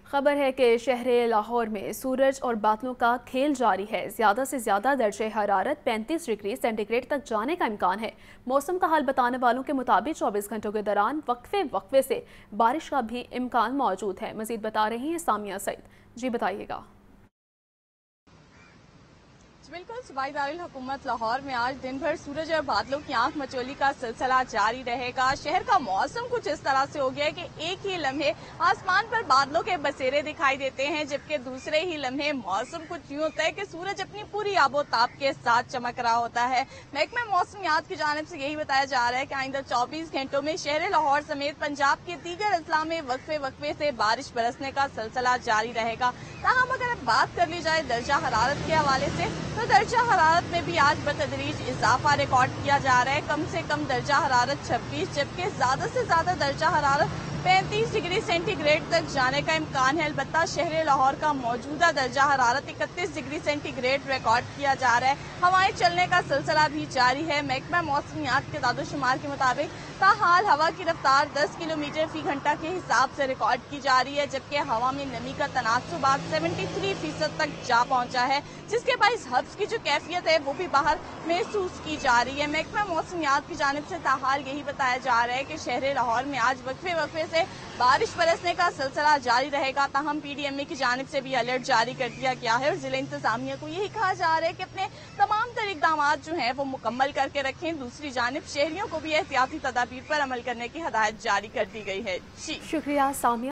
خبر ہے کہ شہر لاہور میں سورج اور بادلوں کا کھیل جاری ہے۔ زیادہ سے زیادہ درجہ حرارت 35 ڈگری سینٹی گریڈ تک جانے کا امکان ہے۔ موسم کا حال بتانے والوں کے مطابق 24 گھنٹوں کے دوران وقفے سے بارش کا بھی امکان موجود ہے۔ مزید بتا رہی ہیں سامیہ سعید۔ جی بتائیے گا۔ بالکل، صوبائی دارالحکومت لاہور میں آج دن بھر سورج اور بادلوں کی آنکھ مچولی کا سلسلہ جاری رہے گا۔ شہر کا موسم کچھ اس طرح سے ہو گیا ہے کہ ایک ہی لمحے آسمان پر بادلوں کے بسیرے دکھائی دیتے ہیں، جبکہ دوسرے ہی لمحے موسم کچھ یوں ہوتا ہے کہ سورج اپنی پوری آب و تاب کے ساتھ چمک رہا ہوتا ہے۔ محکمہ موسمیات کی جانب سے یہی بتایا جا رہا ہے کہ آئندہ 24 گھنٹوں میں شہر لاہور سمیت پنجاب کے دیگر اضلاع میں وقفے سے بارش برسنے کا سلسلہ جاری رہے گا۔ تاہم اگر بات کر لی جائے درجہ حرارت کے حوالے سے تو درجہ حرارت میں بھی آج بتدریج اضافہ ریکارڈ کیا جا رہا ہے۔ کم سے کم درجہ حرارت 26 جبکہ زیادہ سے زیادہ درجہ حرارت 35 ڈگری سینٹی گریڈ تک جانے کا امکان ہے۔ البتہ شہر لاہور کا موجودہ درجہ حرارت 31 ڈگری سینٹی گریڈ ریکارڈ کیا جا رہا ہے۔ ہوائیں چلنے کا سلسلہ بھی جاری ہے۔ محکمہ موسمیات کے اعداد و شمار کے مطابق تاحال ہوا کی رفتار 10 کلومیٹر فی گھنٹہ کے حساب سے ریکارڈ کی جا رہی ہے، جبکہ ہوا میں نمی کا تناسب آج 73% تک جا پہنچا ہے، جس کے باعث حبس کی جو کیفیت ہے وہ بھی باہر محسوس کی جا رہی ہے۔ محکمہ موسمیات کی جانب سے تاحال یہی بتایا جا رہا ہے کہ شہر لاہور میں آج وقفے سے بارش برسنے کا سلسلہ جاری رہے گا۔ تاہم پی ڈی ایم اے کی جانب سے بھی الرٹ جاری کر دیا گیا ہے اور ضلع انتظامیہ کو یہی کہا جا رہا ہے کہ اپنے تمام تر اقدامات جو ہیں وہ مکمل کر کے رکھیں۔ دوسری جانب شہریوں کو بھی احتیاطی تدابیر پر عمل کرنے کی ہدایت جاری کر دی گئی ہے۔ شکریہ سامیہ۔